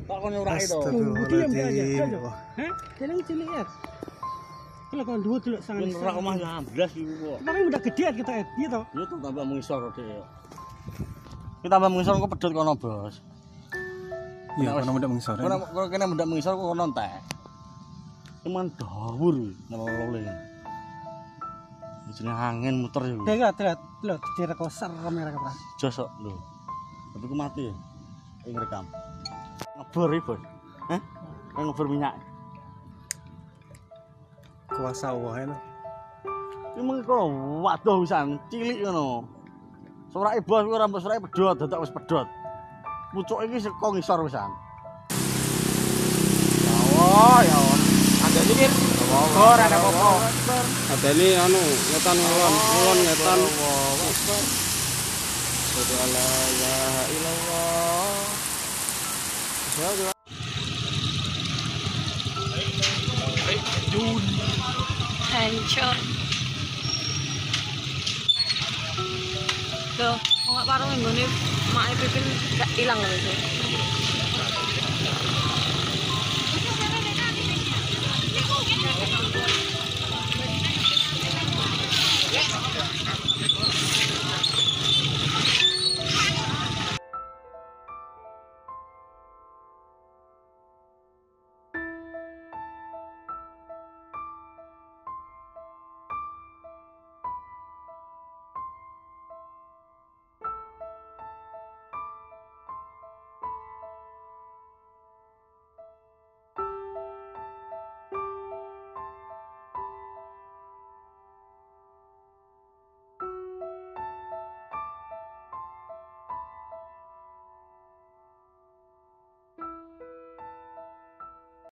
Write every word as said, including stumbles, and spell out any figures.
Kok kono ora itu. Diam dia aja. Hah? Jalan cilik ya. Kalau kau dua dulu sangat. Ora omah enam belas iku kok. Kemarin udah gede kita ya, iya toh. Ya tuh tambah mengisor dhek. Kita tambah mengisor kok pedhot kono, Bos. Iya, kono mendak mengisor. Kono kono kene mendak mengisor kok kono entek. Cuman dawur ngelole. Jenenge angin muter ya. Lihat, lihat, lihat, direk koser kamera kamera. Josok lho. Tapi ku mati ya. Ing rekam. Ngebor iki, Bos. Hah? Ngebor minyak. Kuasa wae lho. Iki mengko waduh wisan cilik ngono. Surake bos kuwi ora surake pedhot, dadak wis pedhot. Pucuk iki saka ngisor wisan. Ya ya. Ada mikir. Ora ada apa-apa. Adene anu ngetan ngulon, ngulon ngetan. La ilaha illallah. Hancur. Loh, mau warung nggone mak Pipin gak ilang lho.